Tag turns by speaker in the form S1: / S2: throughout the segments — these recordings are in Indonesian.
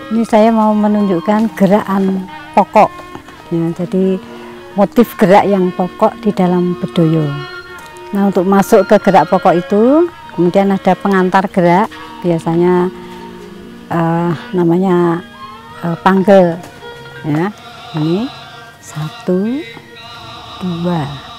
S1: Ini saya mau menunjukkan gerakan pokok. Ya, jadi motif gerak yang pokok di dalam bedoyo. Nah, untuk masuk ke gerak pokok itu, kemudian ada pengantar gerak, biasanya namanya panggel. Ya, ini 1, 2,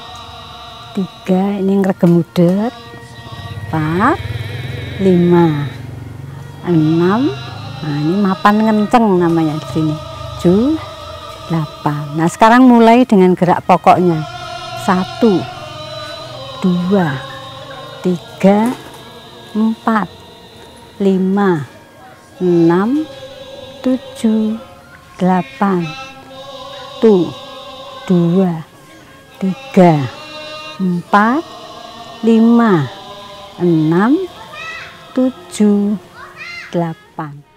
S1: 3, ini ngregem mudet, 4, 5, 6. Nah, ini mapan ngenceng namanya di sini. 7, 8. Nah, sekarang mulai dengan gerak pokoknya. 1, 2, 3, 4, 5, 6, 7, 8. Tuh, 2, 3, 4, 5, 6, 7, 8.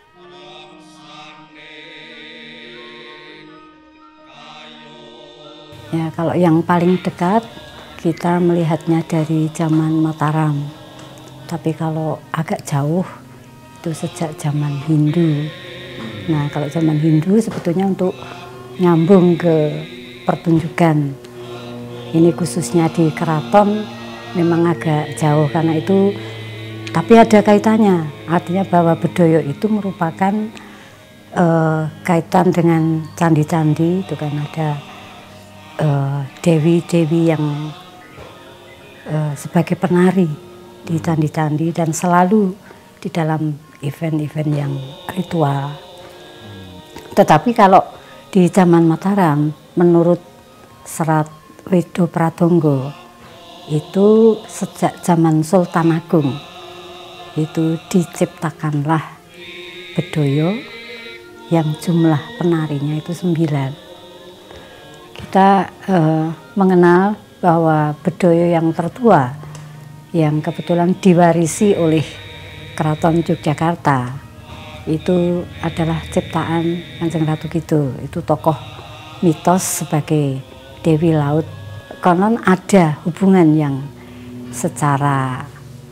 S1: Ya, kalau yang paling dekat kita melihatnya dari zaman Mataram. Tapi kalau agak jauh itu sejak zaman Hindu. Nah, kalau zaman Hindu sebetulnya untuk nyambung ke pertunjukan. Ini khususnya di keraton memang agak jauh karena itu, tapi ada kaitannya. Artinya bahwa bedoyo itu merupakan kaitan dengan candi-candi, itu kan ada dewi-dewi yang sebagai penari di candi-candi dan selalu di dalam event-event yang ritual. Tetapi kalau di zaman Mataram, menurut serat Wedo Pratonggo, itu sejak zaman Sultan Agung itu diciptakanlah bedoyo yang jumlah penarinya itu 9. Kita mengenal bahwa bedoyo yang tertua yang kebetulan diwarisi oleh Keraton Yogyakarta itu adalah ciptaan Kanjeng Ratu Kidul. Itu tokoh mitos sebagai Dewi Laut. Konon ada hubungan yang secara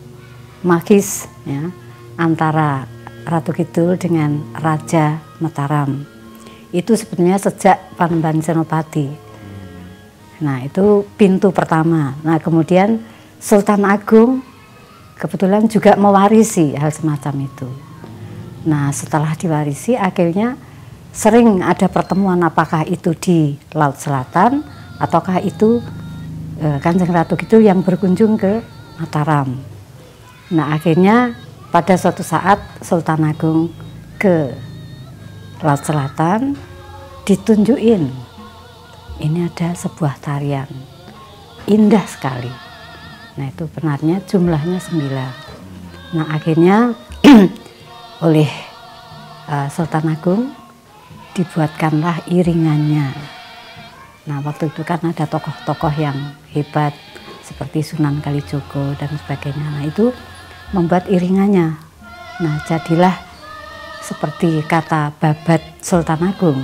S1: magis ya, antara Ratu Kidul dengan Raja Mataram. Itu sebenarnya sejak Panembahan Senopati. Nah, itu pintu pertama. Nah, kemudian Sultan Agung kebetulan juga mewarisi hal semacam itu. Nah, setelah diwarisi akhirnya sering ada pertemuan, apakah itu di Laut Selatan ataukah itu Kanjeng Ratu Kidul yang berkunjung ke Mataram. Nah, akhirnya pada suatu saat Sultan Agung ke Laut Selatan, ditunjukin ini ada sebuah tarian indah sekali. Nah, itu benarnya jumlahnya 9. Nah, akhirnya oleh Sultan Agung dibuatkanlah iringannya. Nah, waktu itu kan ada tokoh-tokoh yang hebat seperti Sunan Kalijogo dan sebagainya. Nah, itu membuat iringannya. Nah, jadilah seperti kata Babat Sultan Agung,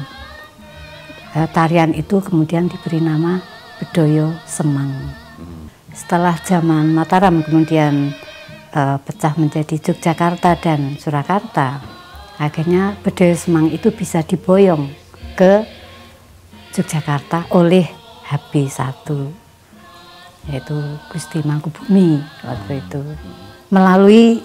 S1: tarian itu kemudian diberi nama Bedoyo Semang. Setelah zaman Mataram kemudian pecah menjadi Yogyakarta dan Surakarta, akhirnya Bedoyo Semang itu bisa diboyong ke Yogyakarta oleh HB1, yaitu Gusti Mangkubumi waktu itu, melalui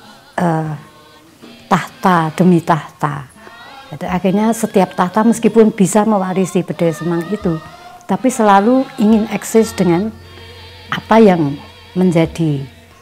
S1: tahta demi tahta. Jadi akhirnya setiap tahta meskipun bisa mewarisi Bedoyo Semang itu, tapi selalu ingin eksis dengan apa yang menjadi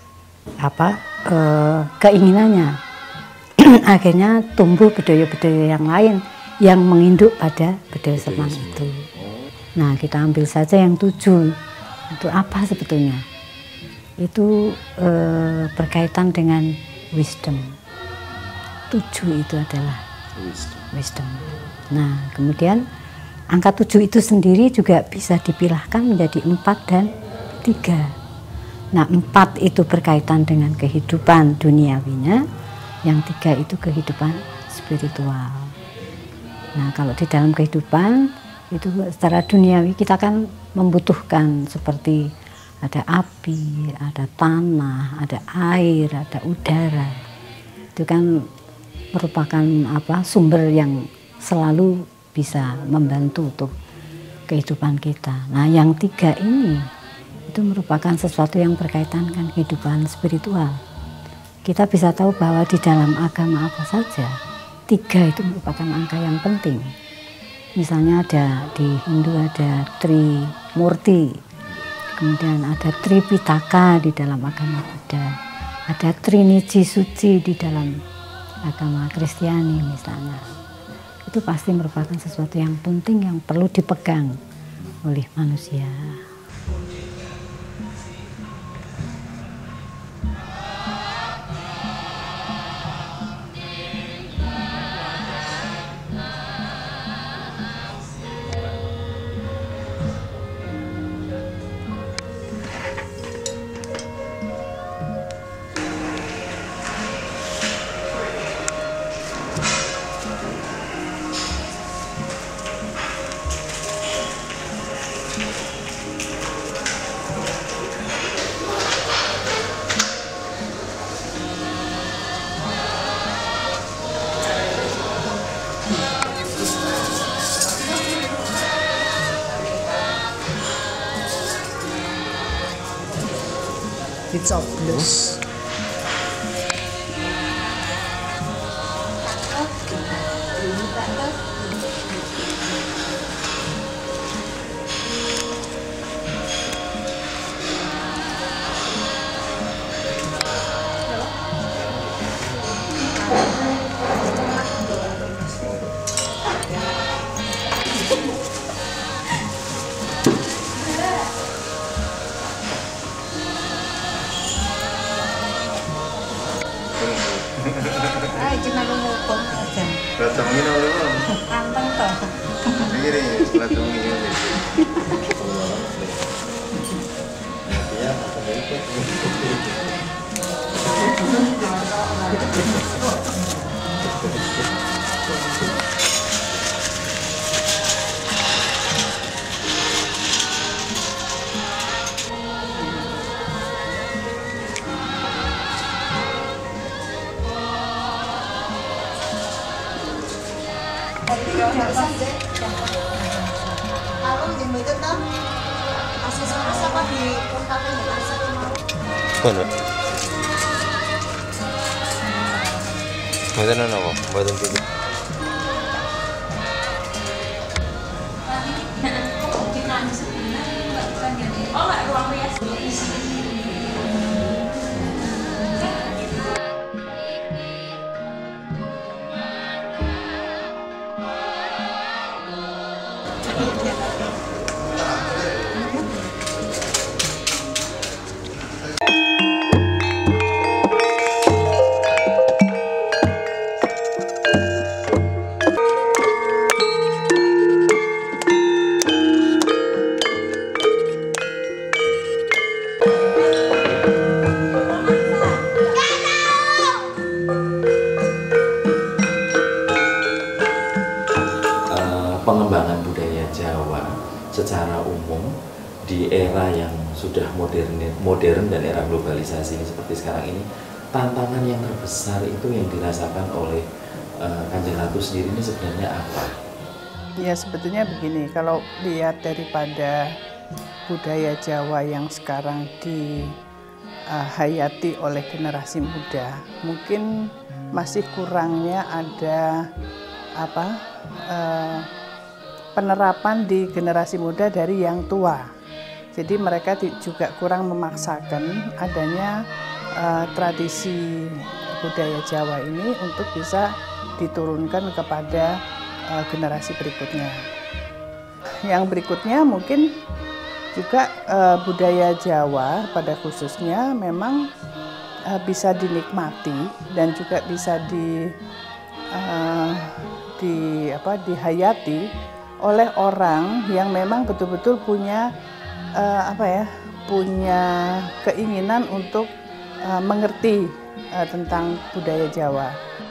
S1: keinginannya. Akhirnya tumbuh bedoyo-bedoyo yang lain yang menginduk pada Bedoyo Semang itu. Nah, kita ambil saja yang 7. Itu apa sebetulnya? Itu berkaitan dengan wisdom. 7 itu adalah wisdom. Nah, kemudian angka 7 itu sendiri juga bisa dipilahkan menjadi 4 dan 3. Nah, 4 itu berkaitan dengan kehidupan duniawinya, yang 3 itu kehidupan spiritual. Nah, kalau di dalam kehidupan itu secara duniawi kita kan membutuhkan seperti ada api, ada tanah, ada air, ada udara. Itu kan merupakan sumber yang selalu bisa membantu untuk kehidupan kita. Nah, yang 3 ini itu merupakan sesuatu yang berkaitan dengan kehidupan spiritual. Kita bisa tahu bahwa di dalam agama apa saja 3 itu merupakan angka yang penting. Misalnya ada di Hindu ada Trimurti, kemudian ada Tripitaka di dalam agama Buddha, ada Triniji Suci di dalam agama Kristiani misalnya. Itu pasti merupakan sesuatu yang penting yang perlu dipegang oleh manusia.
S2: Dicoblos.
S1: Cuma lumupung aja.
S3: Latungin oleh orang.
S1: Anteng toh.
S3: Ini latungin ini. Ya, apa ikut? Kono. Mboten ana apa? Mboten titik. Oh, enggak ruang rias.
S4: Pengembangan budaya Jawa secara umum di era yang sudah modern dan era globalisasi ini seperti sekarang ini, tantangan yang terbesar itu yang dirasakan oleh Kanjeng Ratu sendiri ini sebenarnya apa?
S2: Ya sebetulnya begini, kalau lihat daripada budaya Jawa yang sekarang dihayati oleh generasi muda, mungkin masih kurangnya ada penerapan di generasi muda dari yang tua. Jadi mereka juga kurang memaksakan adanya tradisi budaya Jawa ini untuk bisa diturunkan kepada generasi berikutnya. Yang berikutnya mungkin juga budaya Jawa pada khususnya memang bisa dinikmati dan juga bisa dihayati oleh orang yang memang betul-betul punya punya keinginan untuk mengerti tentang budaya Jawa.